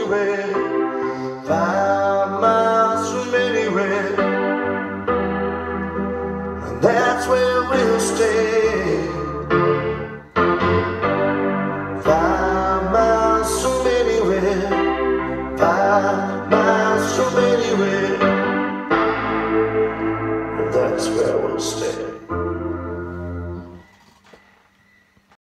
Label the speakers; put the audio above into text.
Speaker 1: anywhere, 5 miles from anywhere, and that's where we'll stay. 5 miles from anywhere, 5 miles from anywhere, and that's where we'll stay.